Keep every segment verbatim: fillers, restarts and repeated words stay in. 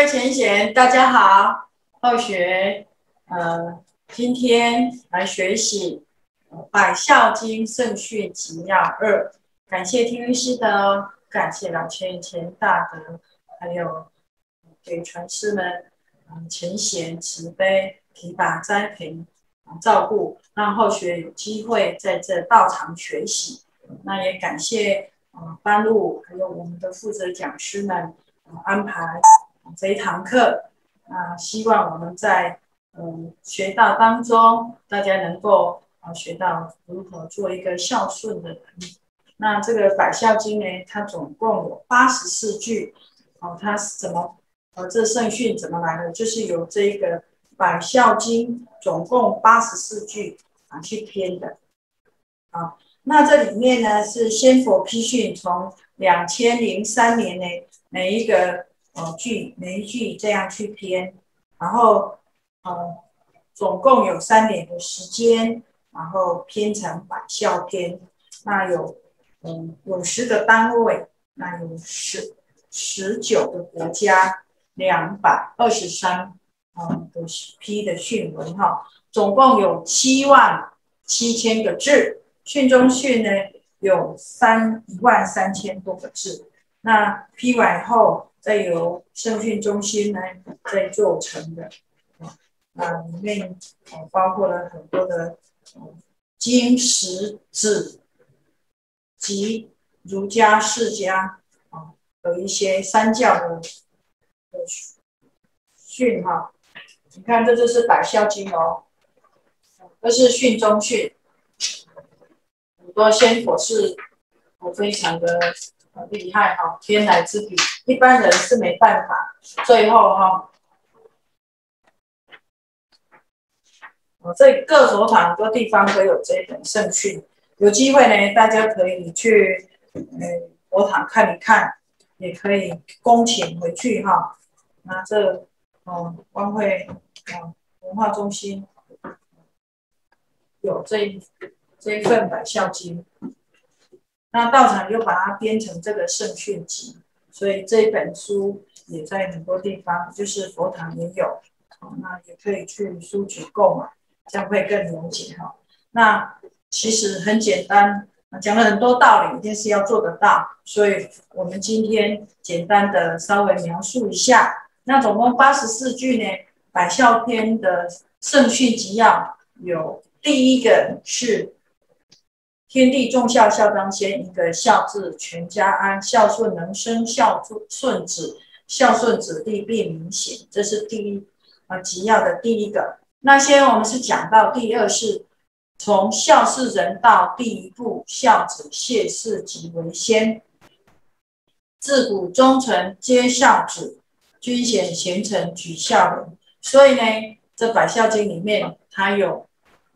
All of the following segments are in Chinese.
位前贤，大家好。后学，呃，今天来学习《呃百孝经圣训集要二》。感谢听律师的，感谢老千钱大德，还有给传师们，嗯，前贤慈悲，提拔栽培，照顾，让后学有机会在这道场学习。那也感谢呃班路还有我们的负责讲师们、呃、安排这一堂课。啊，希望我们在嗯学道当中，大家能够啊学到如何做一个孝顺的人。那这个百孝经呢，它总共有八十四句。哦，它是怎么？呃，这圣训怎么来的？就是由这个百孝经总共八十四句啊去编的。啊，那这里面呢是先佛批训，从两千零三年呢每一个呃句每一句这样去编，然后呃总共有三年的时间，然后编成百孝篇。那有嗯有十个单位，那有十十九个国家，两百二十三嗯的批的训文哈，总共有七万七千个字。训中训呢有三一万三千多个字，那批完以后，再由圣训中心呢再做成的。那里面呃包括了很多的呃经史子及儒家释家啊，有一些三教的的训哈。你看，这就是百孝经哦，这是训中训。很多先佛是我非常的厉害哈，天来之笔，一般人是没办法。最后哈，哦，这各佛堂很多地方都有这本圣训，有机会呢，大家可以去呃佛堂看一看，也可以恭请回去哈。那这哦，光会哦文化中心有这这一份百孝经。那道场又把它编成这个圣训集，所以这本书也在很多地方，就是佛堂也有，那也可以去书局购买，这样会更了解哈。那其实很简单，讲了很多道理，一定是要做得到，所以我们今天简单的稍微描述一下。那总共八十四句呢，百孝篇的圣训集要有第一个是。天地众孝，孝当先。一个孝字，全家安。孝顺能生孝顺子，孝顺子弟必明显。这是第一啊集要的第一个。那先我们是讲到第二是从孝事人道第一步，孝子谢氏即为先。自古忠臣皆孝子，君贤贤臣举孝人。所以呢，这百孝经里面它有。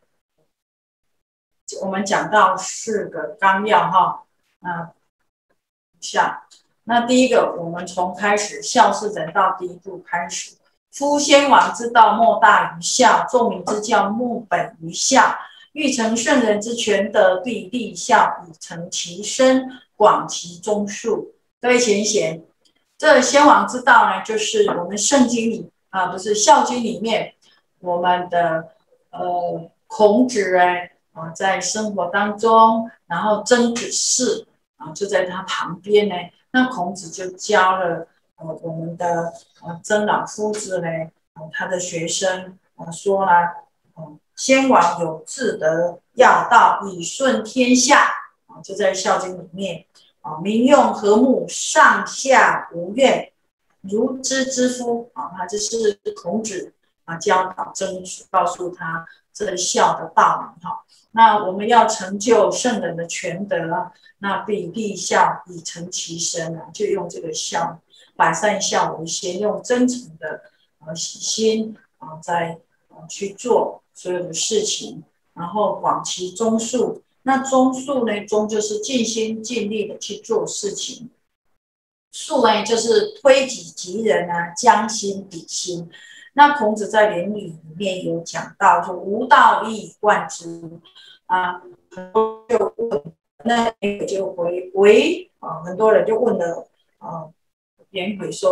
我们讲到四个纲要哈，那下那第一个，我们从开始孝是人道第一步开始。夫先王之道，莫大于孝；众民之教，莫本于孝。欲成圣人之全德，必立孝，以成其身，广其宗术。各位贤贤，这先王之道呢，就是我们圣经里啊，不是孝经里面，我们的呃孔子哎。啊，在生活当中，然后曾子释啊就在他旁边呢。那孔子就教了呃我们的呃曾老夫子呢，呃他的学生啊说呢，呃，先王有至德要道，以顺天下啊，就在孝经里面啊，民用和睦，上下无怨，如织之夫啊，他这是孔子啊教导曾子，告诉他这孝的道理哈。那我们要成就圣人的全德，那必立孝，以成其身啊，就用这个孝，百善孝为先，用真诚的呃心啊，在呃去做所有的事情，然后广其宗术。那宗术呢，宗就是尽心尽力的去做事情，术呢就是推己及人啊，将心比心。那孔子在《论语》里面有讲到，说无道一以贯之啊，很多就问，那颜回就回回啊，很多人就问了啊，颜回说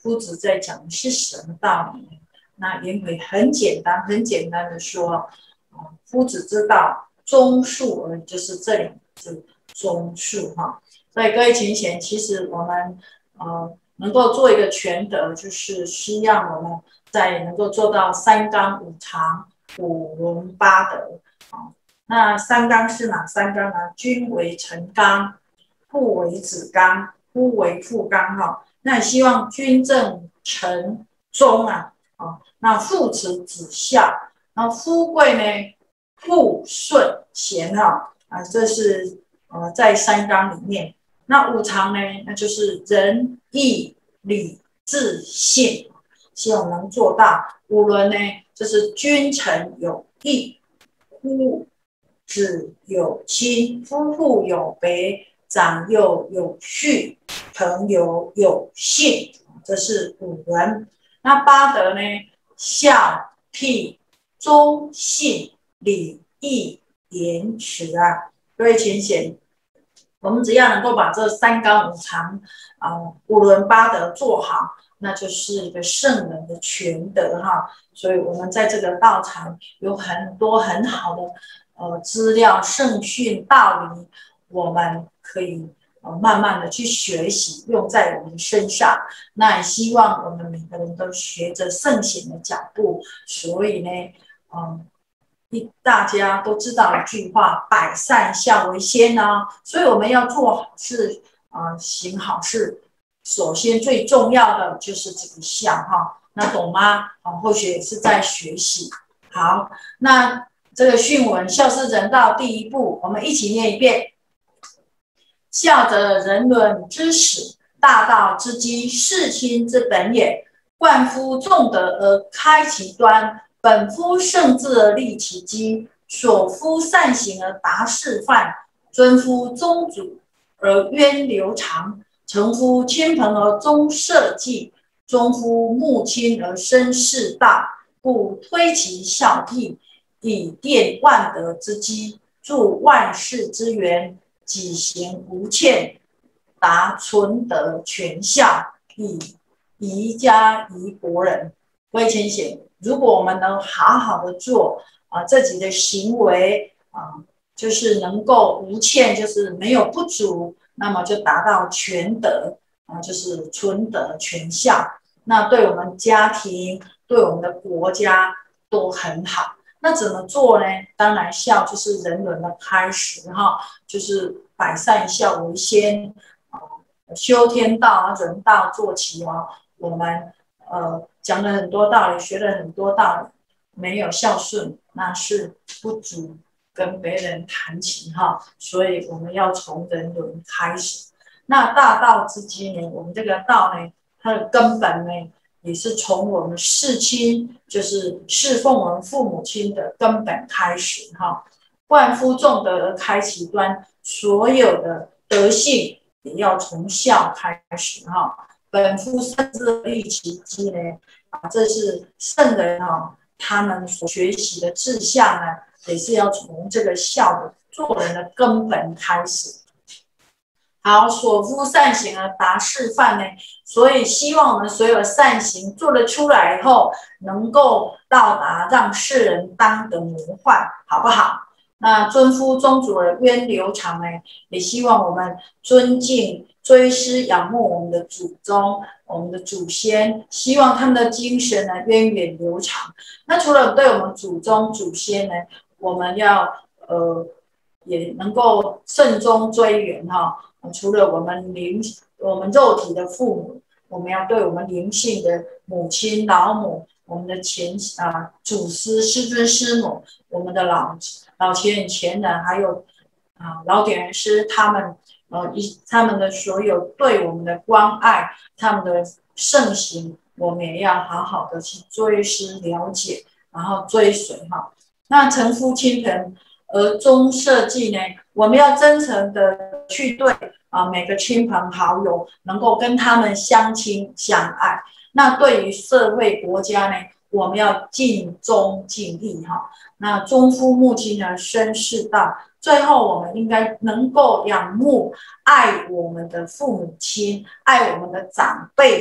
夫子在讲的是什么道理呢？那颜回很简单，很简单的说，夫子之道，忠恕而已，就是这两个字，忠恕哈。所以各位勤贤，其实我们呃能够做一个全德，就是需要我们在能够做到三纲五常、五伦八德啊。那三纲是哪三纲呢？君为臣纲，父为子纲，夫为妇纲哈。那希望君正臣忠啊，啊，那父慈子孝，然后夫贵呢，父顺贤哈啊，这是呃在三纲里面。那五常呢，那就是仁义礼智信，希望能做到。五伦呢，就是君臣有义，夫子有亲，夫妇有别，长幼有序，朋友有信，这是五伦。那八德呢？孝悌忠信礼义廉耻啊，各位勤贤，我们只要能够把这三纲五常啊、呃、五伦八德做好，那就是一个圣人的全德哈。所以我们在这个道场有很多很好的呃资料、圣训、道理，我们可以呃慢慢的去学习，用在我们身上。那也希望我们每个人都学着圣贤的脚步。所以呢，嗯。大家都知道一句话，百善孝为先啊，所以我们要做好事啊、呃，行好事，首先最重要的就是这个孝哈，那懂吗？啊，或许也是在学习。好，那这个训文孝是人道第一步，我们一起念一遍：孝则人伦之始，大道之基，事亲之本也。冠夫重德而开其端。本夫圣智而立其基，所夫善行而达示范，尊夫宗主而渊流长，承夫亲朋而忠社稷，忠夫睦亲而身世道，故推其孝悌，以奠万德之基，助万世之源，己行无欠，达纯德全孝，以宜家宜国人。各位亲贤，如果我们能好好的做啊、呃，自己的行为啊、呃，就是能够无欠，就是没有不足，那么就达到全德啊、呃，就是纯德全孝。那对我们家庭、对我们的国家都很好。那怎么做呢？当然，孝就是人伦的开始哈，就是百善孝为先啊、呃，修天道、人道做起哦，我们。呃，讲了很多道理，学了很多道理，没有孝顺，那是不足跟别人谈情哈。所以我们要从人伦开始。那大道之基呢？我们这个道呢，它的根本呢，也是从我们事亲，就是侍奉我们父母亲的根本开始哈。冠夫重德而开其端，所有的德性也要从孝开始哈。本夫圣智而立其基呢，啊，这是圣人啊，他们所学习的志向呢，也是要从这个孝的做人的根本开始。好，所夫善行而达示范呢，所以希望我们所有善行做了出来以后，能够到达让世人当得模范，好不好？那尊夫宗主而渊流长呢，也希望我们尊敬、追思、仰慕我们的祖宗、我们的祖先，希望他们的精神呢源远流长。那除了对我们祖宗、祖先呢，我们要呃也能够慎终追远哈。除了我们灵、我们肉体的父母，我们要对我们灵性的母亲、老母，我们的前啊祖师、师尊、师母，我们的老老前人、前人，还有啊老点人师，他们呃一他们的所有对我们的关爱，他们的盛行，我们也要好好的去追思、了解，然后追随哈。那承夫亲朋而忠社稷呢，我们要真诚的去对啊每个亲朋好友，能够跟他们相亲相爱。那对于社会国家呢，我们要尽忠尽义哈。那忠夫睦亲呢，身世道。最后，我们应该能够仰慕、爱我们的父母亲，爱我们的长辈，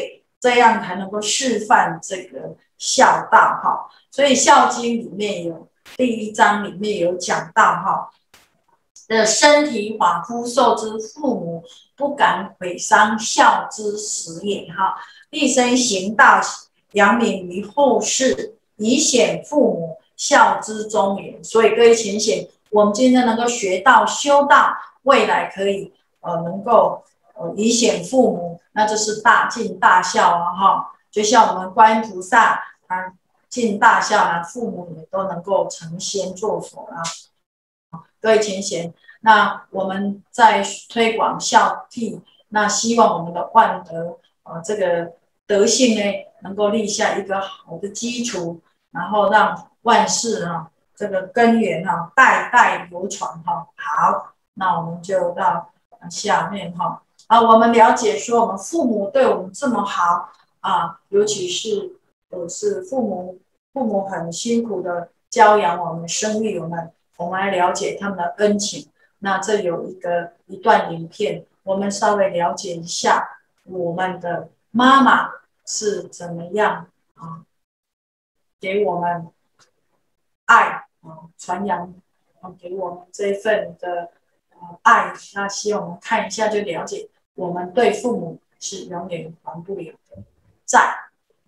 这样才能够示范这个孝道哈。所以《孝经》里面有第一章里面有讲到哈，的身体恍惚受之父母，不敢毁伤孝之始也哈。立身行道，扬名于后世，以显父母孝之终也。所以各位浅显，我们今天能够学道修道，未来可以呃能够呃以显父母，那这是大尽大孝啊哈。就像我们观音菩萨啊尽大孝啊，父母也都能够成仙做佛啊。各位浅显，那我们在推广孝悌，那希望我们的万德呃这个德性呢，能够立下一个好的基础，然后让万事哈、啊、这个根源哈、啊、代代流传哈、啊。好，那我们就到下面哈啊，我们了解说我们父母对我们这么好啊，尤其是呃是父母父母很辛苦的教养我们、生育我们，我们来了解他们的恩情。那这有一个一段影片，我们稍微了解一下我们的妈妈是怎么样啊，给我们爱啊，传扬啊，给我们这份的呃爱。那希望我们看一下就了解，我们对父母是永远还不了的债。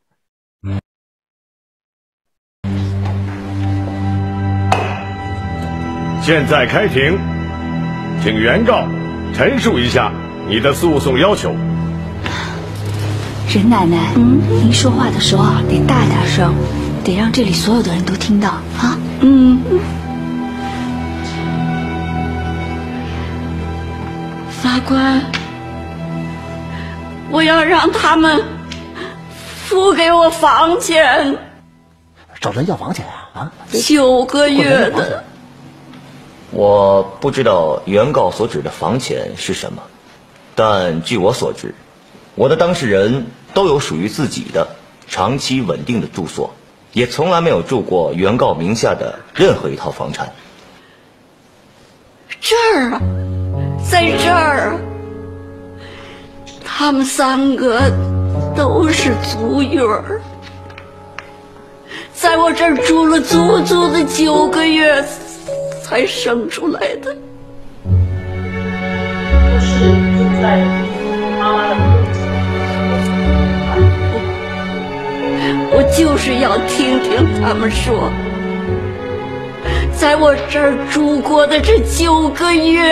现在开庭，请原告陈述一下你的诉讼要求。 任奶奶，嗯，您说话的时候啊，得大点声，得让这里所有的人都听到啊。嗯。 法官，我要让他们付给我房钱。 找人要房钱啊？啊， 九个月的。 我不知道原告所指的房钱是什么，但据我所知，我的当事人都有属于自己的长期稳定的住所，也从来没有住过原告名下的任何一套房产。 这儿啊，在这儿啊，他们三个都是足月儿，在我这儿住了足足的九个月才生出来的。 都是住在妈妈的肚子。 我就是要听听他们说，在我这儿住过的这九个月，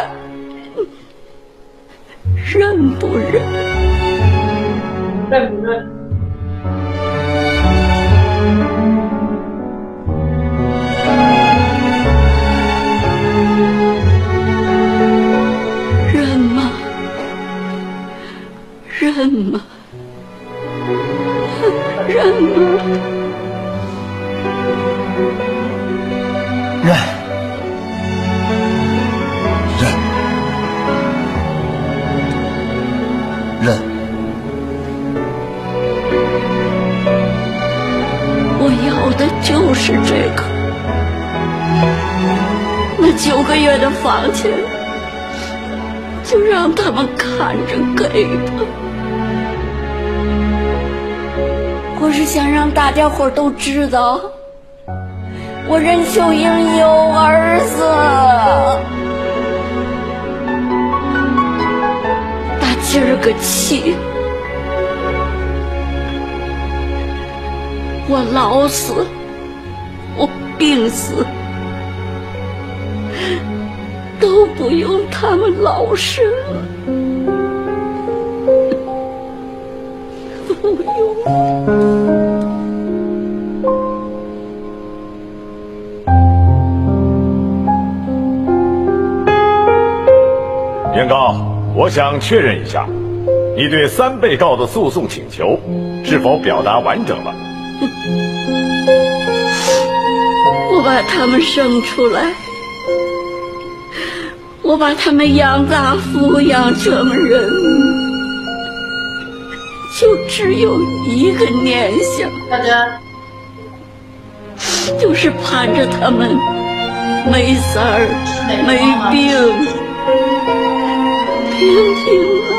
认不认？ 认不认？ 认吗？认吗？认吗？ 认，认，认。 我要的就是这个，那九个月的房钱，就让他们看着给吧。我是想让大家伙都知道，我任秀英有儿子。打今儿个起，我老死，我病死，都不用他们老身了，不用。 原告，我想确认一下，你对三被告的诉讼请求是否表达完整了？ 我把他们生出来，我把他们养大抚养成人，就只有一个念想， 大家就是盼着他们没事儿、没病，平平安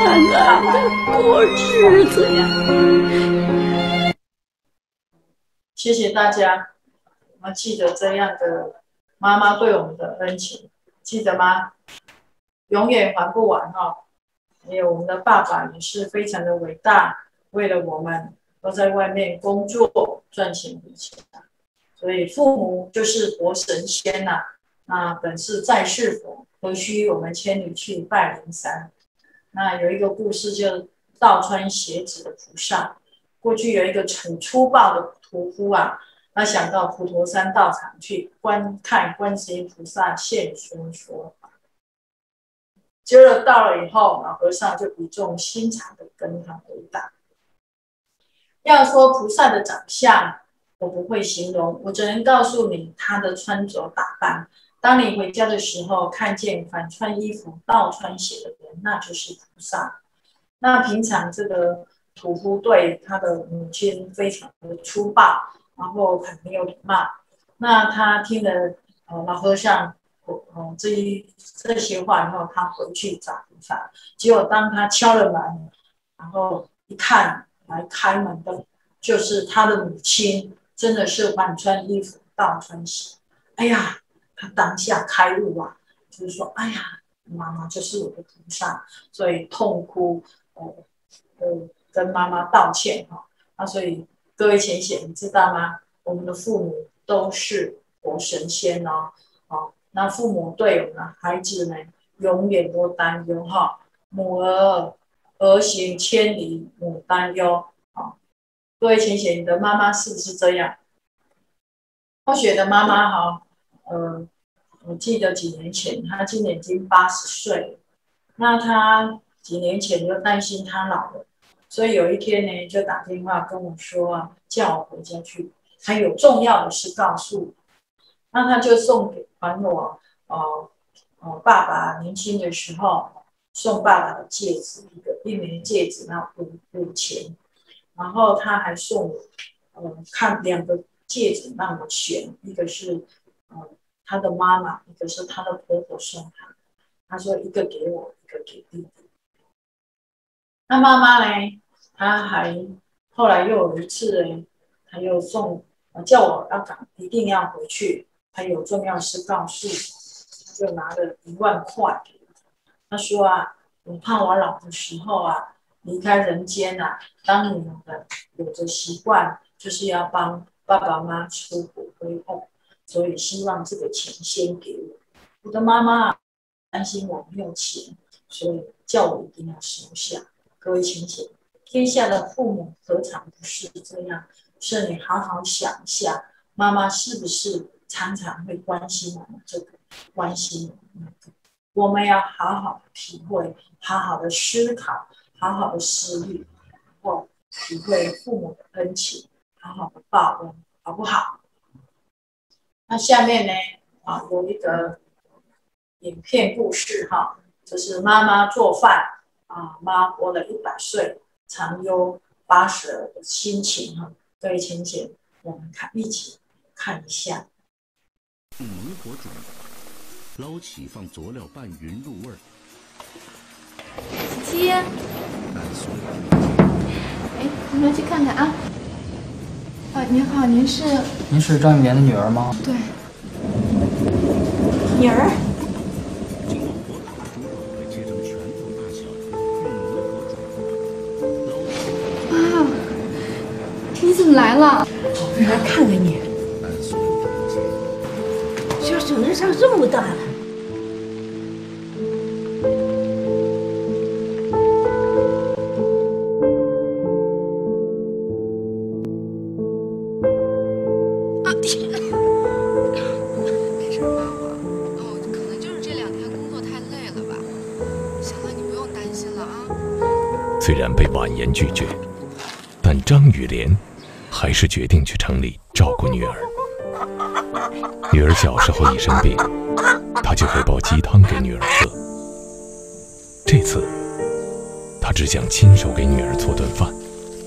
安的过日子呀。 谢谢大家，我们记得这样的妈妈对我们的恩情，记得吗？永远还不完哦。还有我们的爸爸也是非常的伟大，为了我们都在外面工作赚钱回家，所以父母就是活神仙呐、啊。那本是在世佛，何须我们千里去拜灵山？那有一个故事，就道穿鞋子的菩萨。过去有一个很粗暴的屠夫啊，他想到普陀山道场去观看观世音菩萨现身说法。结果到了以后，老和尚就语重心长的跟他回答：要说菩萨的长相，我不会形容，我只能告诉你他的穿着打扮。当你回家的时候，看见反穿衣服、倒穿鞋的人，那就是菩萨。那平常这个屠夫对他的母亲非常的粗暴，然后很没有礼貌。那他听了呃老和尚呃这一这些话以后，他回去找菩萨。结果当他敲了门，然后一看来开门的就是他的母亲，真的是反穿衣服倒穿鞋。哎呀，他当下开悟啊，就是说，哎呀，妈妈就是我的菩萨，所以痛哭，呃呃，跟妈妈道歉哈。那所以各位浅显，你知道吗？我们的父母都是活神仙哦，哦，那父母对我们的孩子呢，永远都担忧哈。母儿儿行千里母担忧，好，各位浅显，你的妈妈是不是这样？或许的妈妈哈，呃，我记得几年前，她今年已经八十岁了。那她几年前就担心她老了，所以有一天呢，就打电话跟我说啊，叫我回家去，她有重要的事告诉我。那她就送给还我，呃呃，爸爸年轻的时候送爸爸的戒指，一个一枚戒指，那五五钱，然后她还送我，呃，看两个戒指让我选，一个是呃他的妈妈，一个是他的婆婆送他。他说一个给我，一个给弟弟。那妈妈呢？她还后来又有一次呢，她又送呃叫我要赶，一定要回去，她有重要事告诉我，就拿了一万块给我。她说啊，我怕我老的时候啊，离开人间啊，当女人有着习惯，就是要帮爸爸妈妈出国归后，所以希望这个钱先给我。我的妈妈担心我没有钱，所以叫我一定要收下。各位亲戚，天下的父母何尝不是这样？是你好好想一下，妈妈是不是常常会关心我们这个，关心我们那个？我们要好好的体会，好好的思考，好好的思虑，然后体会父母的恩情，好好的报恩，好不好？那下面呢，啊，有一个影片故事哈，就是妈妈做饭啊，妈活了一百岁，常忧八十儿的心情哈。各位亲戚，我们看一起看一下。 明火煮，捞起放佐料拌匀入味儿。 七七，哎，我们来去看看啊。啊，您好，您是？ 您是张玉莲的女儿吗？ 对。女儿。 经过火烤的猪肉被切成拳头大小，用明火煮。 啊，你怎么来了？我来看看你。 按所有的路线。 小婶子长这么大了。 虽然被婉言拒绝，但张雨莲还是决定去城里照顾女儿。女儿小时候一生病，她就会煲鸡汤给女儿喝。这次，她只想亲手给女儿做顿饭。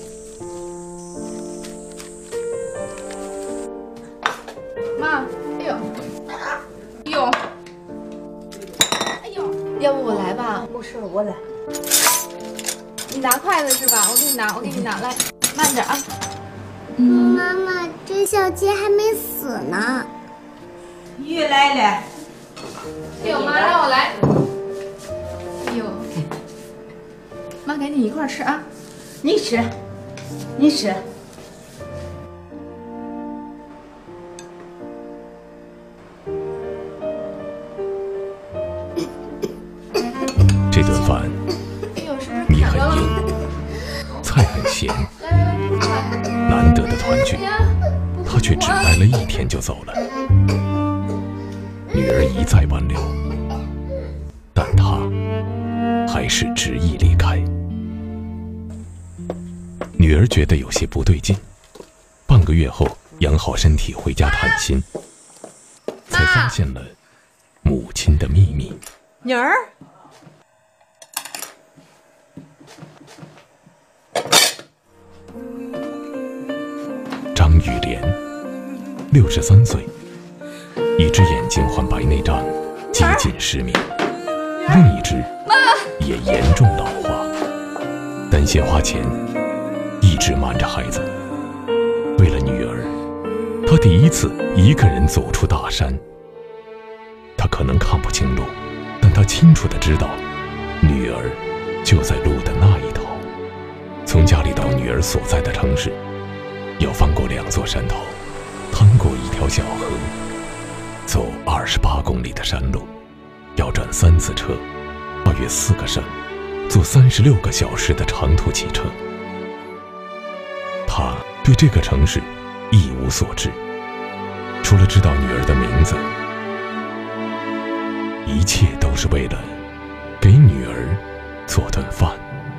妈，哎呦，哎呦，哎呦，要不我来吧？ 没事，我来。 拿筷子是吧？我给你拿，我给你拿，来，慢点啊。 嗯，妈妈，这小鸡还没死呢。 鱼来了。 哎呦妈，让我来。哎呦，妈给你一块吃啊。 你吃，你吃。 这顿饭米很硬，菜很咸，难得的团聚，他却只待了一天就走了。女儿一再挽留，但他还是执意离开。女儿觉得有些不对劲，半个月后养好身体回家探亲，才发现了母亲的秘密。 女儿。 张雨莲，六十三岁，一只眼睛患白内障，几近失明，另一只也严重老化，担心花钱，一直瞒着孩子。为了女儿，他第一次一个人走出大山。他可能看不清路，但他清楚地知道，女儿就在路的那一头。从家里到女儿所在的城市，要翻过两座山头，趟过一条小河，走二十八公里的山路，要转三次车，跨越四个省，坐三十六个小时的长途汽车。他对这个城市一无所知，除了知道女儿的名字，一切都是为了给女儿做顿饭。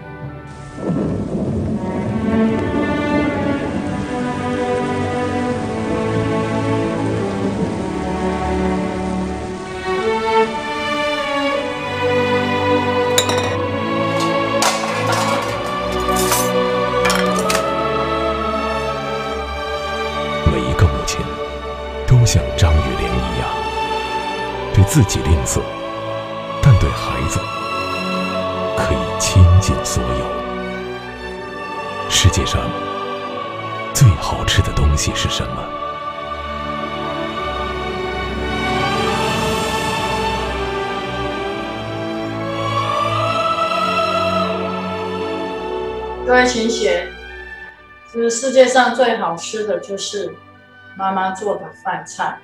每一个母亲都像张雨莲一样，对自己吝啬，但对孩子可以倾尽所有。世界上最好吃的东西是什么？ 各位请写，这个世界上最好吃的就是妈妈做的饭菜。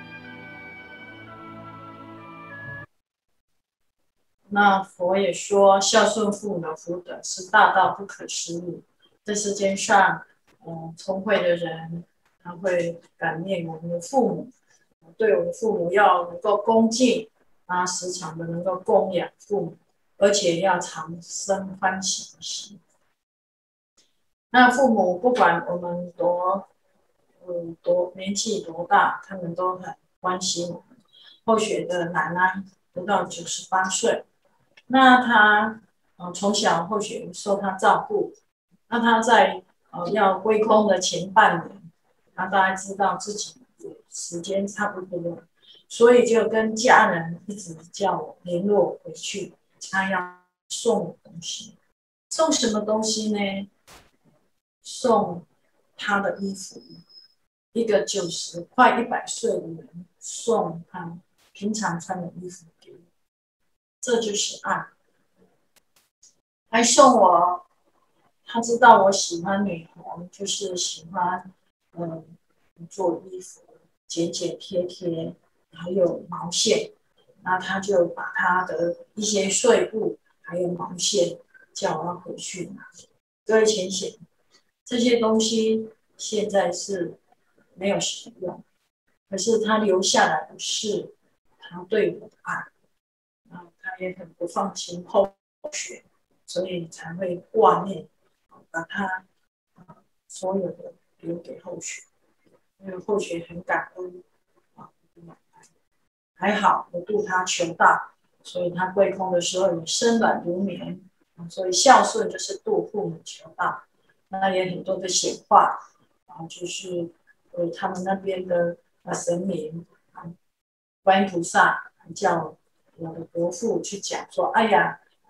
那佛也说，孝顺父母的福德是大到不可思议。这世间上，嗯，聪慧的人他会感念我们的父母，对我们父母要能够恭敬，啊，时常的能够供养父母，而且要常生欢喜的心。那父母不管我们多，嗯，多年纪多大，他们都很关心我们。后学的奶奶不到九十八岁。那他呃从小后学受他照顾，那他在呃要归空的前半年，他大概知道自己时间差不多了，所以就跟家人一直叫我联络回去，他要送我东西。送什么东西呢？送他的衣服，一个九十快一百岁的人送他平常穿的衣服给我。这就是爱。还送我，他知道我喜欢女红，就是喜欢嗯做衣服，剪剪贴贴，还有毛线。那他就把他的一些碎布还有毛线叫我回去拿。各位请写，这些东西现在是没有使用，可是他留下来的是他对我的爱。他也很不放心后学，所以才会挂念，把他所有的留给后学，因为后学很感恩啊，还好我度他求大，所以他归空的时候也深软如绵，所以孝顺就是度父母求大。那也很多的显化啊，就是呃他们那边的神明啊，观音菩萨叫我的伯父去讲说，哎呀，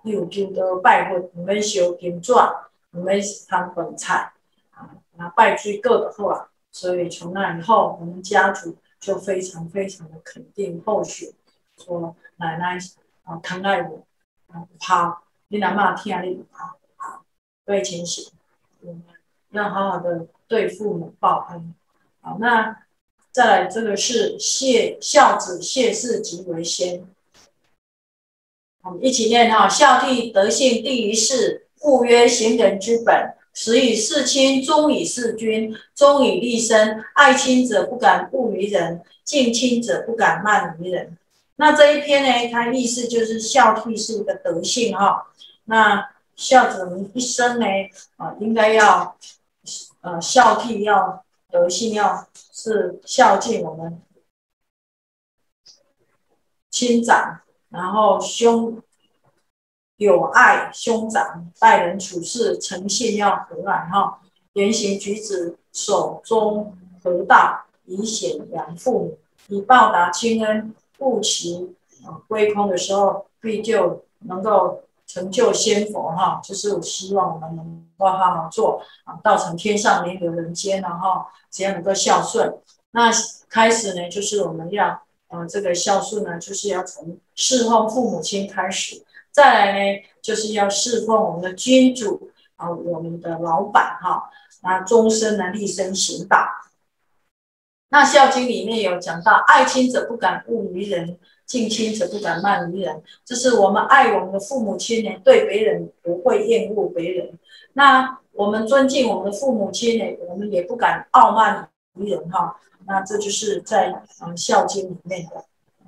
你有求到拜佛，唔免烧金纸，唔免汤饭菜，啊，那拜水果就好啊。所以从那以后，我们家族就非常非常的肯定后续，说奶奶啊疼爱我，啊好，你阿妈听你好，好，对情形，我们要好好的对父母报恩。好，那再来这个是谢孝子谢氏即为先。我们一起念哈，孝悌德性第一事，故曰行人之本。始以事亲，终以事君，忠以立身。爱亲者不敢恶于人，敬亲者不敢慢于人。那这一篇呢，它意思就是孝悌是一个德性哈。那孝子们一生呢，啊，应该要呃孝悌，要德性，要是孝敬我们亲长。然后兄有爱兄长，待人处事诚信要和蔼哈，言行举止守中合道，以显扬父母，以报答亲恩。故其啊归空的时候，必就能够成就仙佛哈。就是我希望我们能够好好做啊，道成天上弥合人间然后只要能够孝顺。那开始呢，就是我们要。呃，这个孝顺呢，就是要从侍奉父母亲开始，再来呢，就是要侍奉我们的君主啊、呃，我们的老板哈，那终身呢立身行道。那《孝经》里面有讲到，爱亲者不敢恶于人，敬亲者不敢慢于人，就是我们爱我们的父母亲呢，对别人不会厌恶别人。那我们尊敬我们的父母亲呢，我们也不敢傲慢于人哈。那这就是在《嗯孝经》里面的。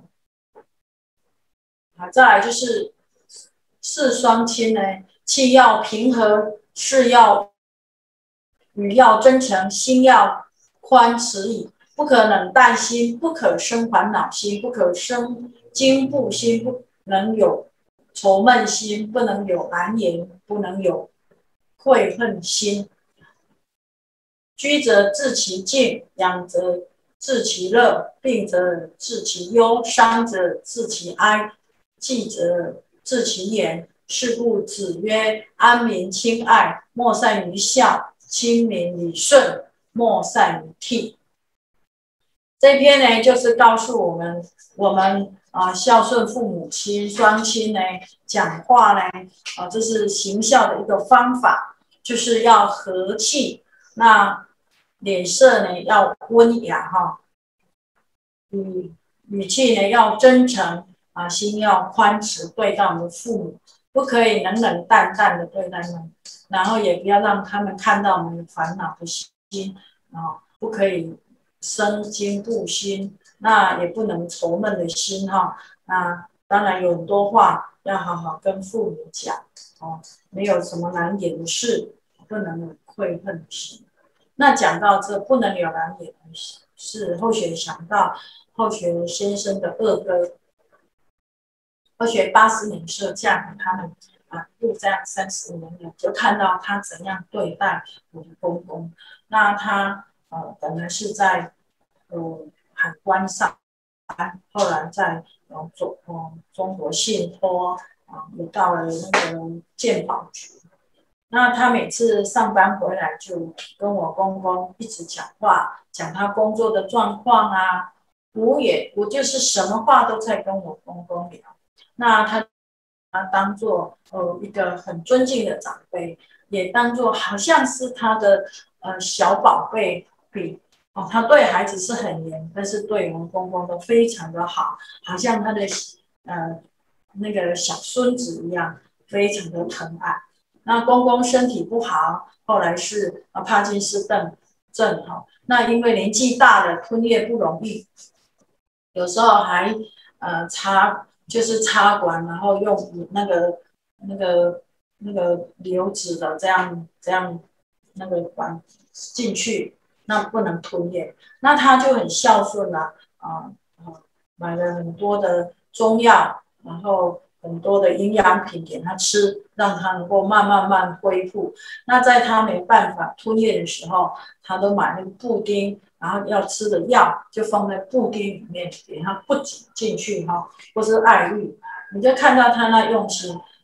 好，再来就是事双亲呢，气要平和，事要语要真诚，心要宽慈矣，不可冷淡心，不可生烦恼心，不可生惊怖心，不能有愁闷心，不能有难言，不能有悔恨心。居则治其静，养则治其乐，病则治其忧，伤则治其哀，忌则治其言。是故子曰：安民亲爱，莫善于孝；亲民理顺，莫善于悌。这篇呢，就是告诉我们，我们啊、呃、孝顺父母亲、双亲呢，讲话呢啊、呃，这是行孝的一个方法，就是要和气。那脸色呢要温雅哈，语语气呢要真诚啊，心要宽慈，对待我们的父母，不可以冷冷淡淡的对待他们，然后也不要让他们看到我们的烦恼的心啊，不可以生惊怖心，那也不能愁闷的心哈。那当然有很多话要好好跟父母讲哦，没有什么难言的事，不能有悔恨的心。那讲到这不能有难言的事，是后学想到后学先生的二哥，后学八十年设架他们啊，入葬三十年了，就看到他怎样对待我的公公。那他呃本来是在呃海关上班，后来在呃中呃中国信托啊，也到了那个健保局。那他每次上班回来就跟我公公一直讲话，讲他工作的状况啊，我也我就是什么话都在跟我公公聊。那他他当做呃一个很尊敬的长辈，也当做好像是他的呃小宝贝比哦，他对孩子是很严，但是对我们公公都非常的好，好像他的呃那个小孙子一样，非常的疼爱。那公公身体不好，后来是啊帕金斯症症哈。那因为年纪大了，吞咽不容易，有时候还呃插就是插管，然后用那个那个那个流质的这样这样那个管进去，那不能吞咽。那他就很孝顺啦、啊，啊买了很多的中药，然后很多的营养品给他吃，让他能够慢慢慢恢复。那在他没办法吞咽的时候，他都买那个布丁，然后要吃的药就放在布丁里面给他不挤进去哈，或是爱玉，你就看到他那用心，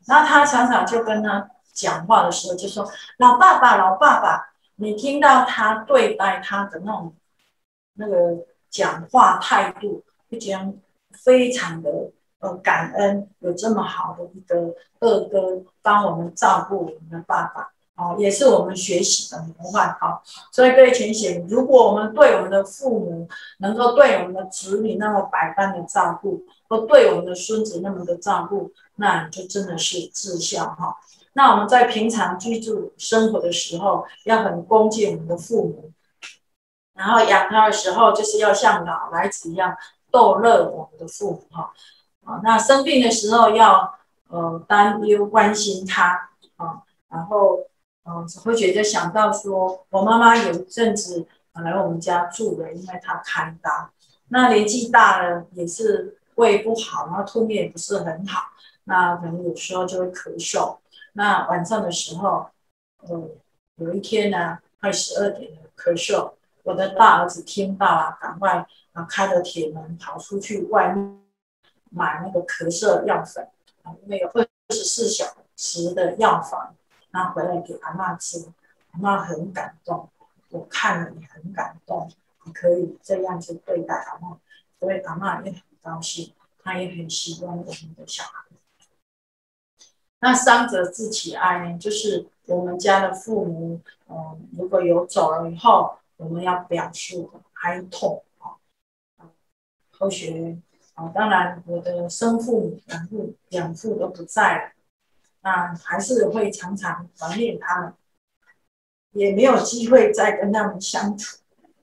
然后他常常就跟他讲话的时候就说：“老爸爸，老爸爸。”你听到他对待他的那种那个讲话态度，就觉得非常的呃感恩，有这么好的一个二哥帮我们照顾我们的爸爸。哦，也是我们学习的模范哦。所以各位全贤，如果我们对我们的父母能够对我们的子女那么百般的照顾，或对我们的孙子那么的照顾，那你就真的是至孝哈、哦。那我们在平常居住生活的时候，要很恭敬我们的父母，然后养他的时候，就是要像老来子一样逗乐我们的父母哈。啊，那生病的时候要呃担忧关心他啊，然后。嗯，慧学就想到说，我妈妈有一阵子来我们家住了，因为她开刀，那年纪大了也是胃不好，然后吞咽也不是很好，那可能有时候就会咳嗽。那晚上的时候，呃，有一天呢，快十二点了，咳嗽，我的大儿子听到啊，赶快啊开了铁门跑出去外面买那个咳嗽药粉，啊，因为有二十四小时的药房。拿回来给阿嬷吃，阿嬷很感动，我看了也很感动，你可以这样去对待阿嬷，所以阿嬷也很高兴，她也很喜欢我们的小孩。那伤者自己哀呢，就是我们家的父母，嗯，如果有走了以后，我们要表示哀痛啊。后学啊，当然我的生父母、养父、养父都不在了。那还是会常常怀念他们，也没有机会再跟他们相处。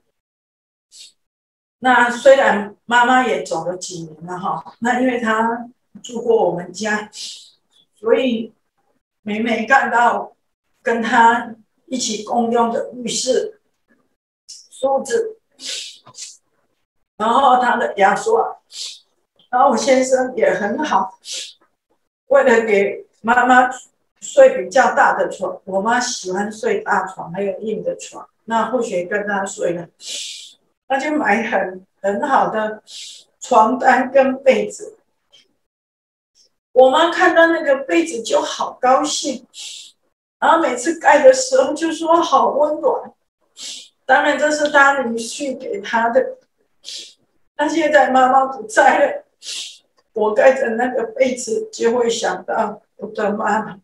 那虽然妈妈也走了几年了哈，那因为她住过我们家，所以每每看到跟她一起共用的浴室、梳子，然后她的牙刷，然后我先生也很好，为了给妈妈睡比较大的床，我妈喜欢睡大床，还有硬的床。那或许跟她睡了，那就买很很好的床单跟被子。我妈看到那个被子就好高兴，然后每次盖的时候就说好温暖。当然这是她女婿给她的。那现在妈妈不在了，我盖着那个被子就会想到我的妈妈。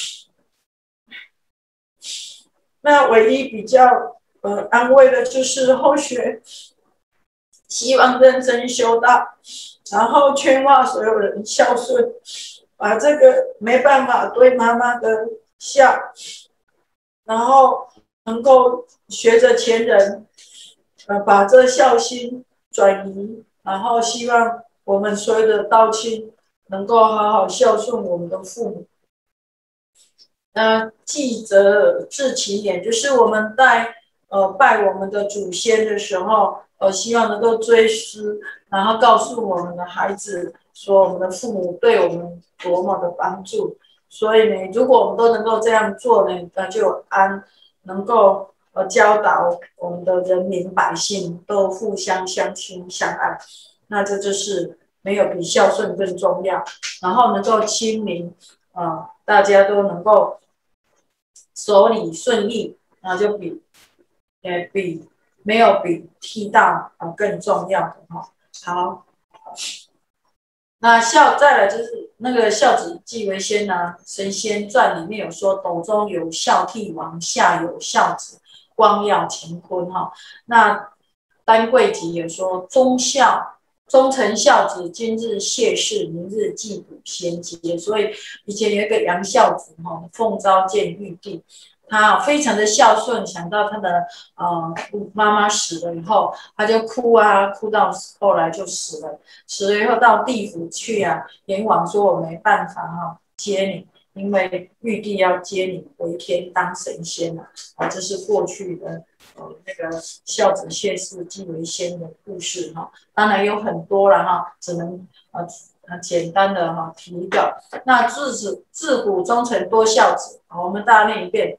那唯一比较呃安慰的就是后学，希望认真修道，然后劝化所有人孝顺，把这个没办法对妈妈的孝，然后能够学着前人，呃，把这孝心转移，然后希望我们所有的道亲能够好好孝顺我们的父母。那记则至勤也，就是我们在呃拜我们的祖先的时候，呃，希望能够追思，然后告诉我们的孩子说，我们的父母对我们多么的帮助。所以呢，如果我们都能够这样做呢，那就安能够呃教导我们的人民百姓都互相相亲相爱，那这就是没有比孝顺更重要。然后能够亲民，啊、呃，大家都能够手理顺利，那就比，呃，比没有比剃到啊更重要的哈。好，那孝再来就是那个孝子继为先呢，《神仙传》里面有说，斗中有孝悌王，下有孝子，光耀乾坤哈。那丹桂集也说，忠孝。忠臣孝子，今日谢世，明日祭祖先节。所以以前有一个杨孝子哈，奉诏见玉帝，他非常的孝顺，想到他的呃妈妈死了以后，他就哭啊，哭到后来就死了。死了以后到地府去啊，阎王说我没办法哈接你，因为玉帝要接你回天当神仙了啊，这是过去的。呃，那个孝子谢世继为先的故事哈，当然有很多了哈，只能呃呃简单的哈提一个。那自古自古忠臣多孝子，我们大家念一遍：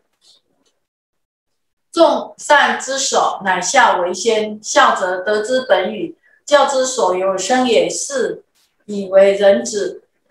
众善之首，乃孝为先。孝者，得之本与，教之所由生也，是以为人子。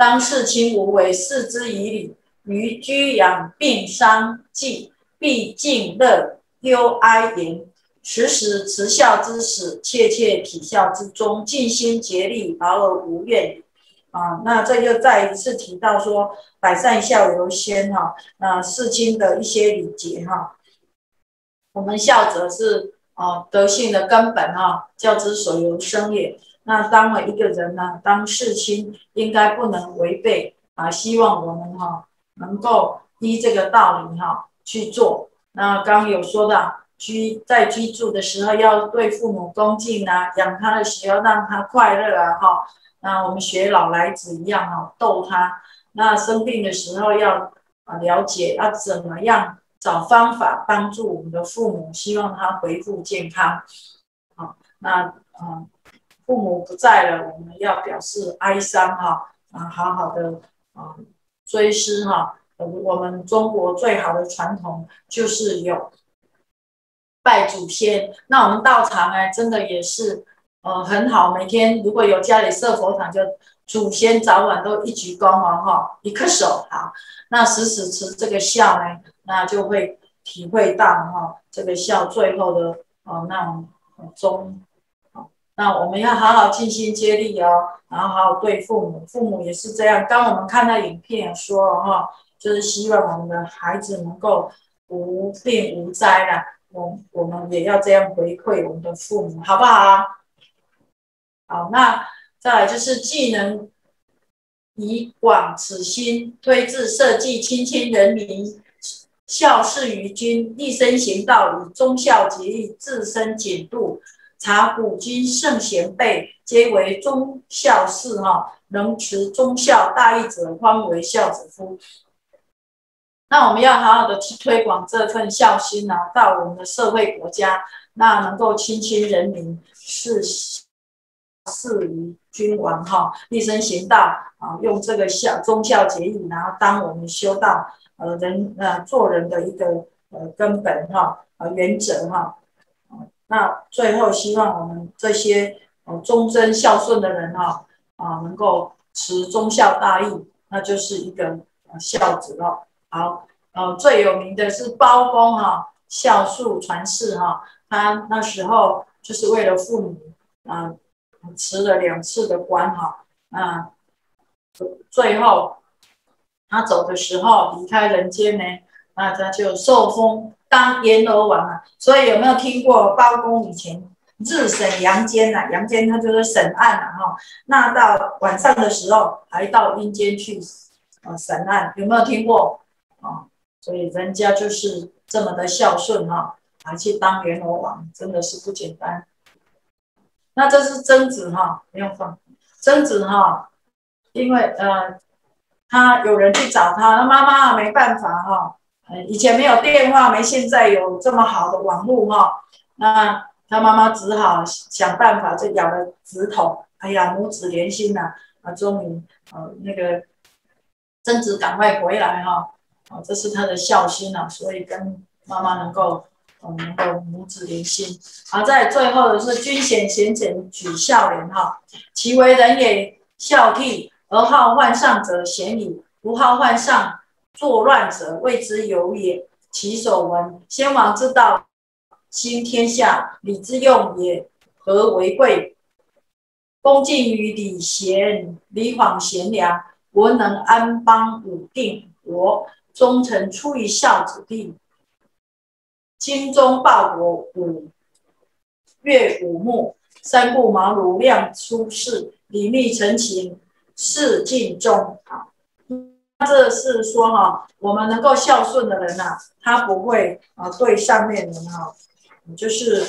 当事亲无为，视之以礼。于居养病伤季，必敬乐忧哀言。时时慈孝之始，切切体孝之终，尽心竭力，劳而无怨。啊，那这又再一次提到说，百善孝由先哈，那事亲的一些礼节哈。我们孝者是啊德性的根本哈，教之所由生也。那当了一个人呢，当事亲应该不能违背啊，希望我们哈能够依这个道理哈去做。那刚刚有说到。居在居住的时候要对父母恭敬啊，养他的时候让他快乐啊，哈。那我们学老来子一样哈，逗他。那生病的时候要啊了解要怎么样找方法帮助我们的父母，希望他恢复健康。好，那嗯，父母不在了，我们要表示哀伤哈，啊，好好的啊追思哈。我们中国最好的传统就是有。拜祖先，那我们道场哎，真的也是呃很好。每天如果有家里设佛堂，就祖先早晚都一鞠躬哦哈，一叩首好。那时时持这个孝呢，那就会体会到哈这个孝最后的哦那种忠。那我们要好好尽心竭力哦，然后好好对父母，父母也是这样。刚我们看到影片说哈，就是希望我们的孩子能够无病无灾啦。我我们也要这样回馈我们的父母，好不好？好，那再来就是既能以广此心，推至社稷亲亲人民，孝事于君，一生行道理，忠孝节义，自身谨度。察古今圣贤辈，皆为忠孝士哈，能持忠孝大义者，方为孝子夫。那我们要好好的去推广这份孝心啊，到我们的社会国家，那能够亲亲人民，事事于君王哈，立身行道啊，用这个孝忠孝节义，然后当我们修道呃人呃做人的一个呃根本哈呃原则哈。那最后希望我们这些呃忠贞孝顺的人哈啊能够持忠孝大义，那就是一个呃孝子哦。好，呃，最有名的是包公哈，孝恕传世哈，他那时候就是为了父母啊、呃，辞了两次的官哈，啊，最后他走的时候离开人间呢，那他就受封当阎罗王啊。所以有没有听过包公以前日审阳间啊？阳间他就是审案啊哈，那到晚上的时候还到阴间去啊审案，有没有听过？啊，所以人家就是这么的孝顺哈，还去当阎罗王，真的是不简单。那这是曾子哈，不用放。曾子哈，因为呃，他有人去找他，那妈妈没办法哈，呃，以前没有电话，没现在有这么好的网络哈，那他妈妈只好想办法，就咬了指头，哎呀，母子连心呐，啊，终于呃那个曾子赶快回来哈。哦，这是他的孝心啊，所以跟妈妈能够，嗯，能够母子连心。好，在最后的是君贤贤臣举孝廉哈，其为人也孝悌，而好患上者贤矣，不好患上作乱者谓之有也。其所闻，先王之道，兴天下，礼之用也，和为贵？恭敬于礼贤，礼访贤良，文能安邦武定国。忠臣出于孝子弟，精忠报国五岳五目，三顾茅庐亮出世，礼密陈情事尽忠。好，那这是说哈，我们能够孝顺的人呐、啊，他不会啊对上面人哈，就是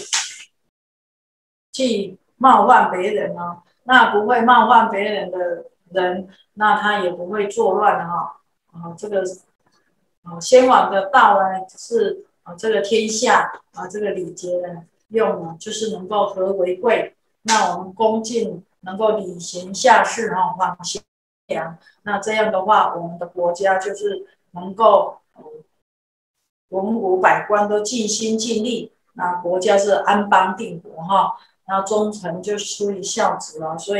去冒犯别人啊，那不会冒犯别人的人，那他也不会作乱哈。啊，这个。啊，先王的道呢，是啊，这个天下啊，这个礼节呢，用呢，就是能够和为贵。那我们恭敬，能够礼贤下士哈，访贤良。那这样的话，我们的国家就是能够文武百官都尽心尽力，那国家是安邦定国哈。那忠臣就出于孝子啊，所以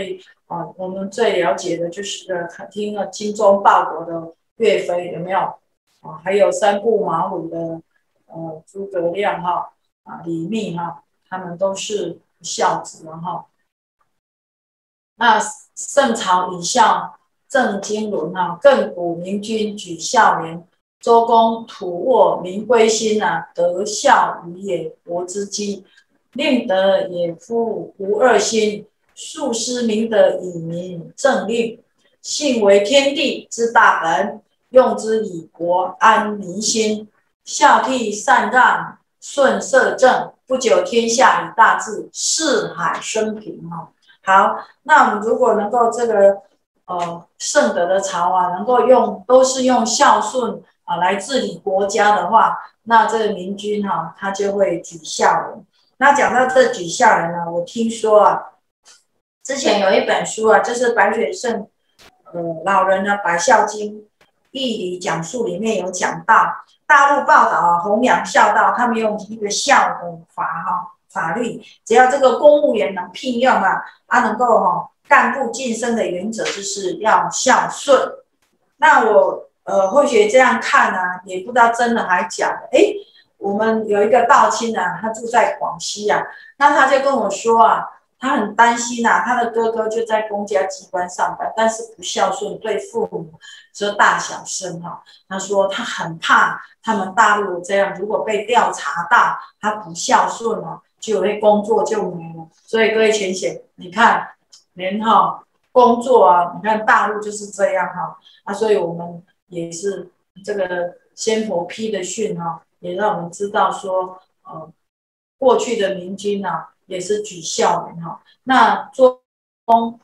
啊，我们最了解的就是呃，听了精忠报国的岳飞有没有？啊，还有三顾茅庐的呃诸葛亮哈啊李密哈，他们都是孝子哈。那圣朝以孝正经纶哈，亘古明君举孝廉。周公吐沃民归心啊，德孝于也，国之基。令德也夫无二心，素施明德以民政令。信为天地之大本，用之以国安民心。孝悌禅让，顺摄政，不久天下以大治，四海升平哈。好，那我们如果能够这个呃圣德的朝啊，能够用都是用孝顺啊来治理国家的话，那这个明君哈、啊，他就会举孝廉。那讲到这举孝廉呢，我听说啊，之前有一本书啊，就是白水圣呃老人的《百孝经义理讲述》里面有讲到，大陆报道啊，弘扬孝道，他们用一个孝的法哈、啊、法律，只要这个公务员能聘用啊，他、啊、能够哈、啊、干部晋升的原则就是要孝顺。那我呃或许这样看啊，也不知道真的还假的，哎。我们有一个道亲啊，他住在广西啊，那他就跟我说啊，他很担心啊，他的哥哥就在公家机关上班，但是不孝顺，对父母说大小声哈、啊。他说他很怕他们大陆这样，如果被调查到他不孝顺了、啊，就会工作就没了。所以各位浅显，你看连哈、啊、工作啊，你看大陆就是这样哈、啊，啊，所以我们也是这个仙佛批的训哈、啊。也让我们知道说，呃，过去的明君啊，也是举孝廉哈。那周公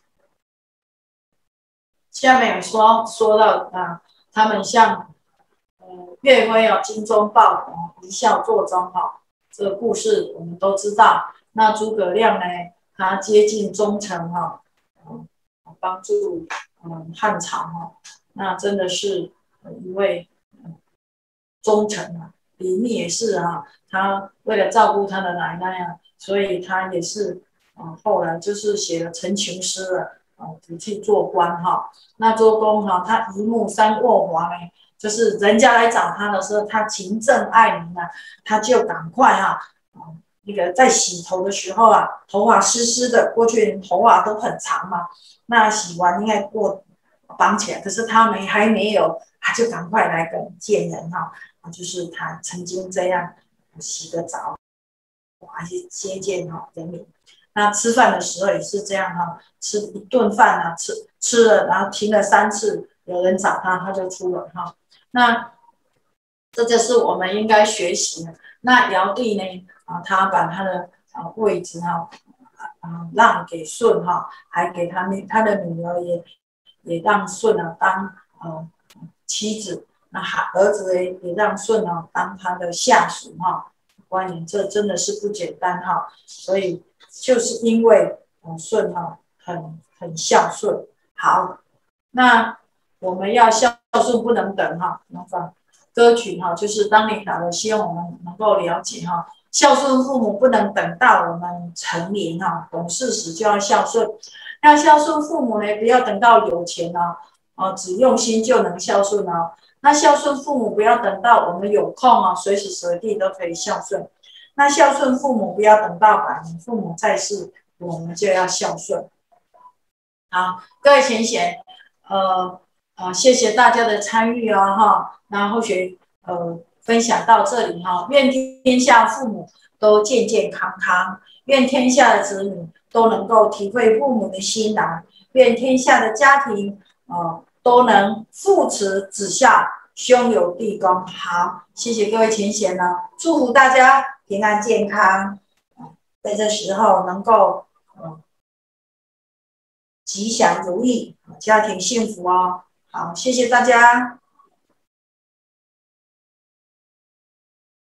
下面有说说到啊，他们像呃岳飞啊，精忠报国，一孝作忠哈，这个故事我们都知道。那诸葛亮呢，他接近忠臣哈，嗯，帮助嗯汉朝哈，那真的是一位嗯忠臣啊。李密也是啊，他为了照顾他的奶奶啊，所以他也是啊，后来就是写了陈情诗了啊，去做官哈。那周公哈、啊，他一目三握华呢，就是人家来找他的时候，他勤政爱民啊，他就赶快哈啊，那个在洗头的时候啊，头发湿湿的，过去人头发都很长嘛，那洗完应该过绑起来，可是他没还没有，他就赶快来跟见人哈。就是他曾经这样洗个澡，还是接见哈人民。那吃饭的时候也是这样哈，吃一顿饭啊，吃吃了，然后停了三次，有人找他，他就出了哈。那这就是我们应该学习的。那尧帝呢啊，他把他的啊位置哈啊让给舜哈，还给他他的女儿也也让舜啊当呃妻子。那儿子也让舜啊当他的下属哈，官员这真的是不简单哈，所以就是因为呃舜哈很很孝顺。好，那我们要孝顺不能等哈，麻烦歌曲哈，就是当领导的，希望我们能够了解哈，孝顺父母不能等到我们成年哈，懂事时就要孝顺。那孝顺父母呢，不要等到有钱哦，哦只用心就能孝顺哦。那孝顺父母不要等到我们有空啊，随时随地都可以孝顺。那孝顺父母不要等到百年父母在世，我们就要孝顺。好，各位浅显，呃呃，谢谢大家的参与哦哈。那后续呃分享到这里哈，愿天下父母都健健康康，愿天下的子女都能够体会父母的辛劳，愿天下的家庭呃。都能父慈子孝，兄友弟恭。好，谢谢各位浅显呢，祝福大家平安健康，在这时候能够、呃、吉祥如意，家庭幸福哦。好，谢谢大家。